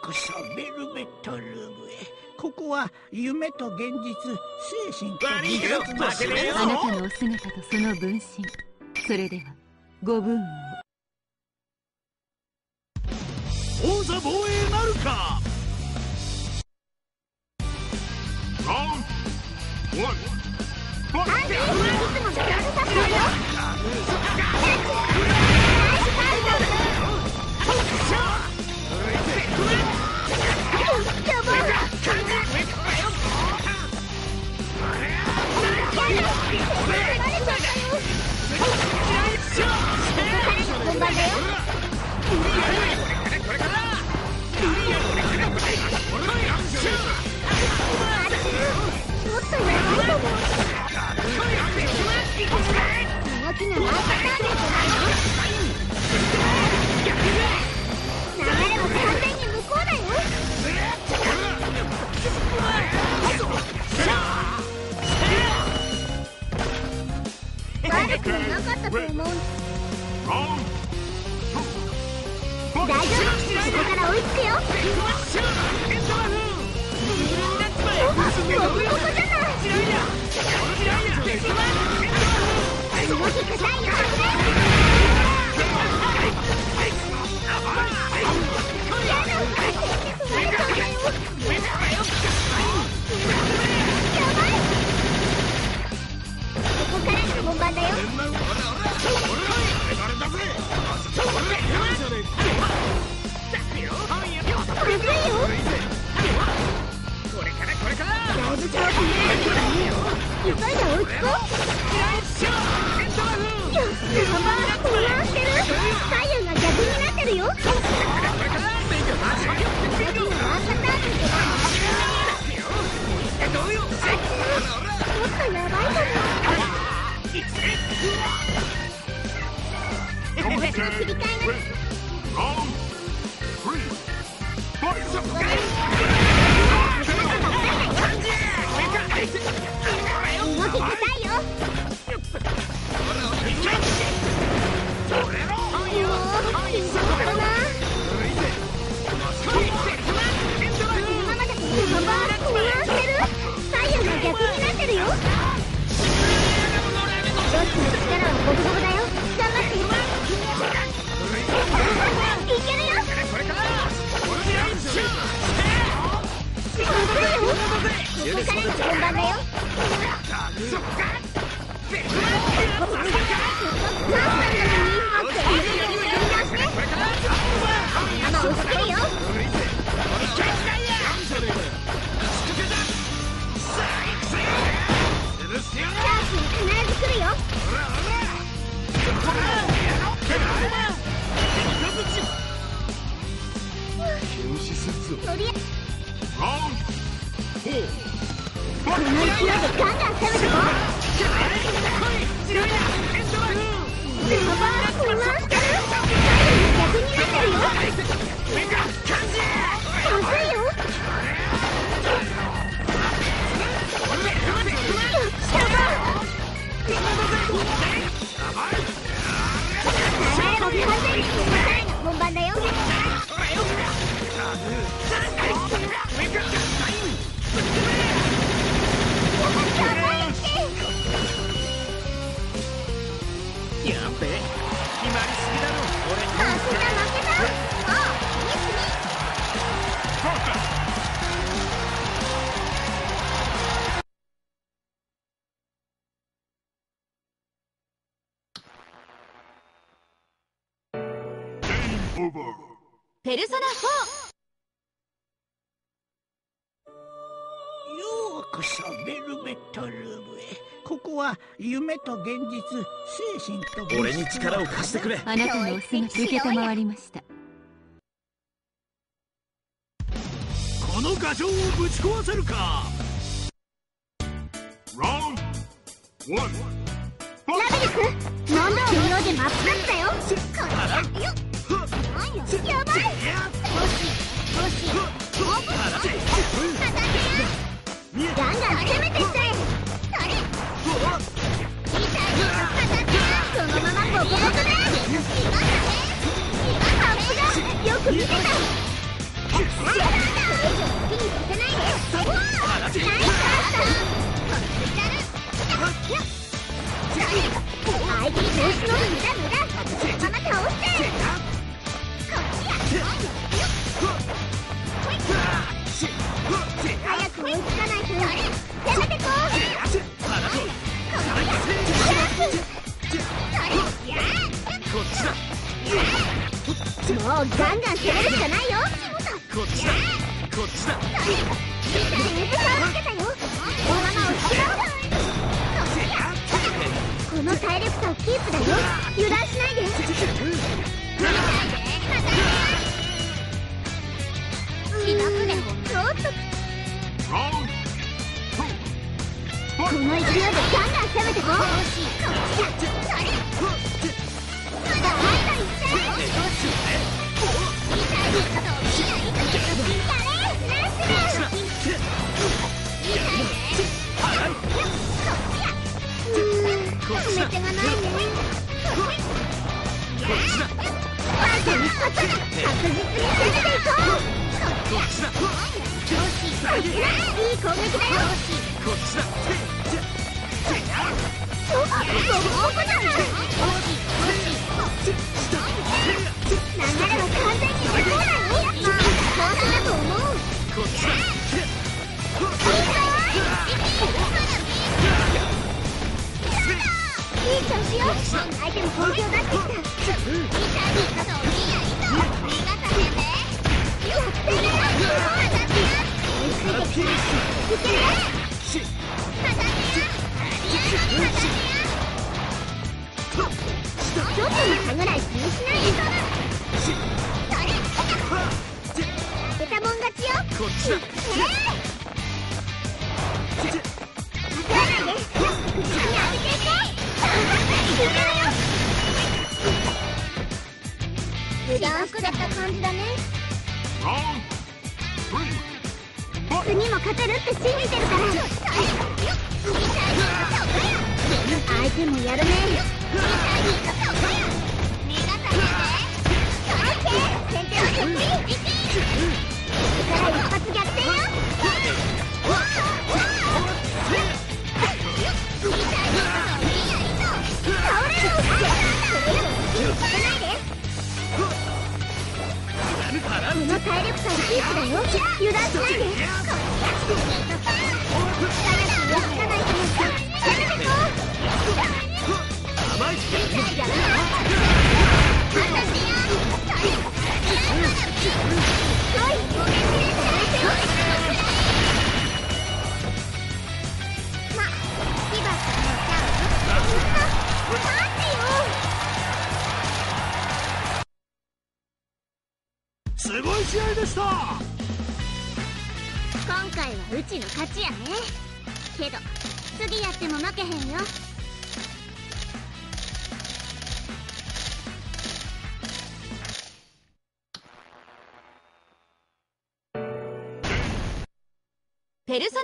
こそベルベットルームへ。ここは夢と現実、精神と技術の世界。 あなたのお姿とその分身、それではご分を。 王座防衛なるか。ラウンド1ファイト。 いつも時間が経つのよ。本番だよ。ちょっとやばいかも。動きがないパターンでじゃないの？流れは完全に向こうだよ。悪くはなかったと思う。大丈夫、ここから追いつくよ。ここじゃない。動き硬いよ。ここからが本番だよ。まずいよ。だいぶ遠くに行ってるからね。急いで追いつこう。やばい、混乱してる。左右が逆になってるよ。動きがワンパターンでちょっとやばいかも。私も切り替えます。動き硬いよ。この勢いでガンガン攻めてこう。逆になってるよ。まずいよ。本番だよ。 やっべ、決まりすぎだろ。俺さすが負けた。ああ、ミスミス。 ペルソナ4。 ようこそベルベットルームへ。ここは夢と現実、精神と現実。 俺に力を貸してくれ。 あなたのお姿受けたまわりました。 この牙城をぶち壊せるか。ラウンド1。 ラベルス、なんだ無料でマップアップだよ。やばい。ガンガン攻めてって。そのままボコボコで。さすが、よく見てた。 最近調子乗る。無駄無駄。そのまま倒して。こっちや。早く追いつかないと。攻めてこう。もうガンガン攻めるしかないよ。 こっちだこっちだ。 だいぶ差をつけたよ。このまま押し倒す。この体力差をキープだよ。油断しないで。ちょっとこの勢いでガンガン攻めてこう。決め手がないね。確実に攻めていこう。いい攻撃だよ。 こっちだ。 ボコボコじゃない。流れは完全に向こうだよ。まあ本当だと思う。 こっちだ。 いい調子よ。相手も本気を出してきた。やってみろ。いける。ちょっとの差ぐらい気にしないで。出たもん勝ちよ。 こっちだ。 油断しちゃった感じだね。次も勝てるって信じてるから。相手もやるね。先手はそっくり。ここから一発逆転よ。倒れろ。それでも気にさせないで。この体力差をキープだよ。油断しないで。早く追いつかないと。攻めてこう。 甘い。 すごい試合でした。 今回はうちの勝ちやね。けど次やっても負けへんよ。 ペルソナ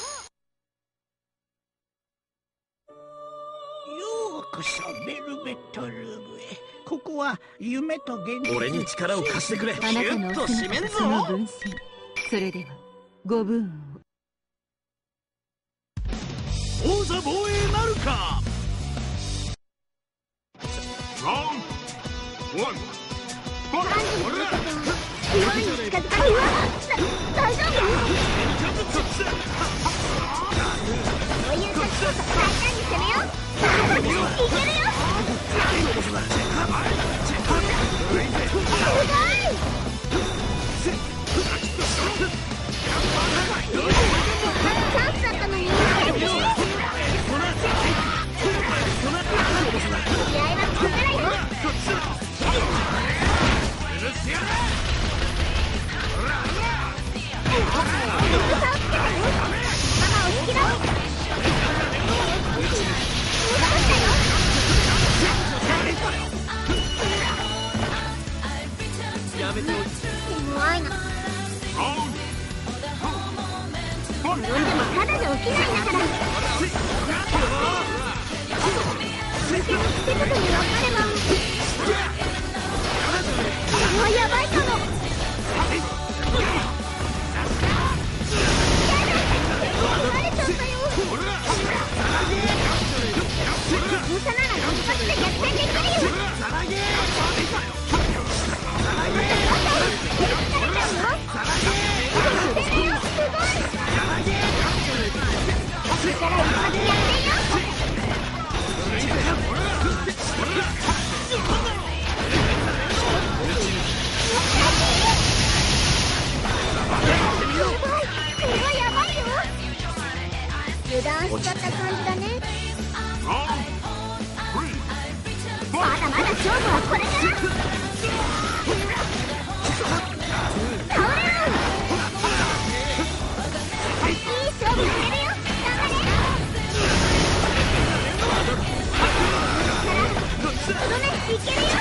ようこそベルベットルームへ。ここは夢と現実。 俺に力を貸してくれ。 4。あなたのお姿とその分身。それではご分を。 王座防衛なるか。ラウンド1。 近づかないわ。大丈夫？そういう時こそ大胆に攻めよう。いけるよ。すごい。チャンスだったのに。試合はここからよ。 やめておいて。 怖いな。転んでもただじゃ起きないんだから。相手のつけ方に分かれば。これはやばいかも。 発で逆転できるよ。油断しちゃった感じだね。まだまだ勝負はこれから。倒れる。いい勝負してるよ。頑張れ。とどめいけるよ。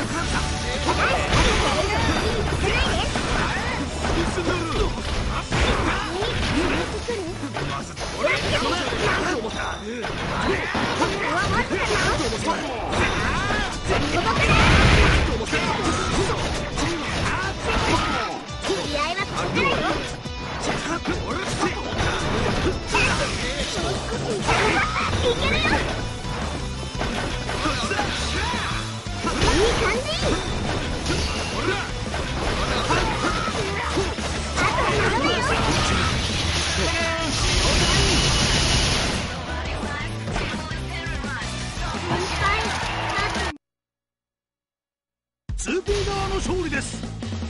2P 側の勝利です。